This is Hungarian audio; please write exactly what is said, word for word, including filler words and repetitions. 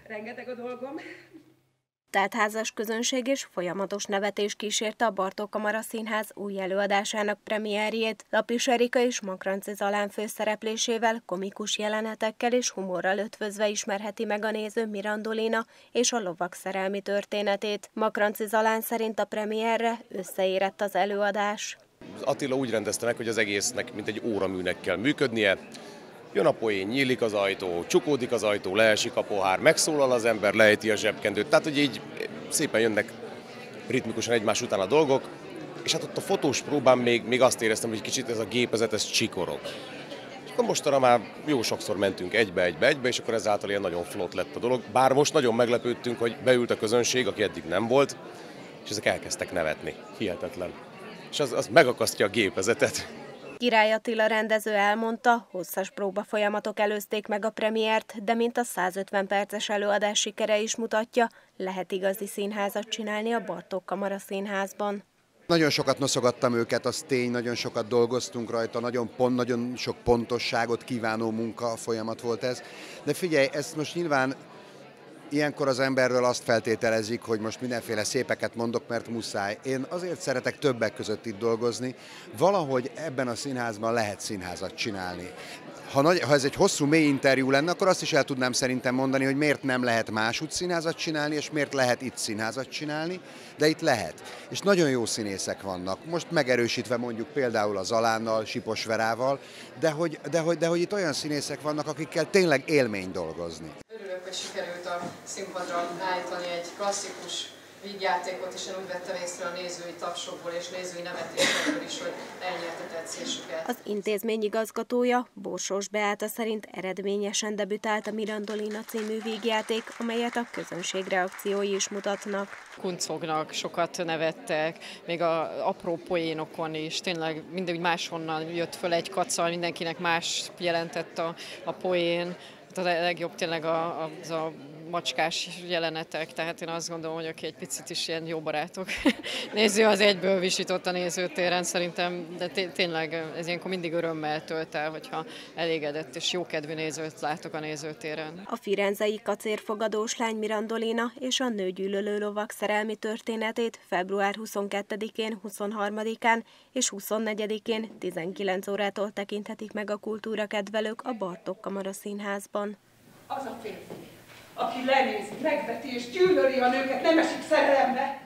rengeteg a dolgom. Teltházas közönség és folyamatos nevetés kísérte a Bartók Kamara Színház új előadásának premierjét. Lapis Erika és Makranczy Zalán főszereplésével, komikus jelenetekkel és humorral ötvözve ismerheti meg a néző Mirandolina és a lovak szerelmi történetét. Makranczy Zalán szerint a premierre összeérett az előadás. Attila úgy rendezte meg, hogy az egésznek mint egy óraműnek kell működnie. Jön a poén, nyílik az ajtó, csukódik az ajtó, leesik a pohár, megszólal az ember, lejti a zsebkendőt. Tehát, hogy így szépen jönnek ritmikusan egymás után a dolgok, és hát ott a fotós próbán még, még azt éreztem, hogy kicsit ez a gépezet, ez csikorog. És akkor mostanra már jó sokszor mentünk egybe, egybe, egybe, és akkor ezáltal ilyen nagyon flott lett a dolog. Bár most nagyon meglepődtünk, hogy beült a közönség, aki eddig nem volt, és ezek elkezdtek nevetni. Hihetetlen. És az, az megakasztja a gépezetet. Király Attila rendező elmondta, hosszas próbafolyamatok előzték meg a premiért, de mint a százötven perces előadás sikere is mutatja, lehet igazi színházat csinálni a Bartók Kamara Színházban. Nagyon sokat noszogattam őket, az tény, nagyon sokat dolgoztunk rajta, nagyon, pont, nagyon sok pontosságot kívánó munka folyamat volt ez. De figyelj, ezt most nyilván ilyenkor az emberről azt feltételezik, hogy most mindenféle szépeket mondok, mert muszáj. Én azért szeretek többek között itt dolgozni, valahogy ebben a színházban lehet színházat csinálni. Ha, nagy, ha ez egy hosszú, mély interjú lenne, akkor azt is el tudnám szerintem mondani, hogy miért nem lehet máshogy színházat csinálni, és miért lehet itt színházat csinálni, de itt lehet. És nagyon jó színészek vannak. Most megerősítve mondjuk például a Zalánnal, Sipos Verával, de hogy, de, hogy, de hogy itt olyan színészek vannak, akikkel tényleg élmény dolgozni. Örülök, hogy sikerült a színpadra állítani egy klasszikus vígjátékot, és én úgy vettem észre a nézői tapsokból és nézői nevetésből is, hogy elnyerte tetszésüket. Az intézmény igazgatója, Borsós Beáta szerint eredményesen debütált a Mirandolina című vígjáték, amelyet a közönség reakciói is mutatnak. Kuncognak, sokat nevettek, még a apró poénokon is, tényleg mindegy máshonnan jött föl egy kaccal, mindenkinek más jelentett a, a poén. A legjobb tényleg a, az a macskás jelenetek, tehát én azt gondolom, hogy aki egy picit is ilyen jó barátok néző, az egyből visított a nézőtéren, szerintem, de tényleg ez ilyenkor mindig örömmel tölt el, hogyha elégedett és jókedvű nézőt látok a nézőtéren. A firenzei kacérfogadós lány Mirandolina és a nőgyűlölő lovak szerelmi történetét február huszonkettedikén, huszonharmadikán és huszonnegyedikén tizenkilenc órától tekinthetik meg a kultúrakedvelők a Bartók Kamara Színházban. Az a férfi, aki lenézi, megveti és gyűlöli a nőket, nem esik szerelembe.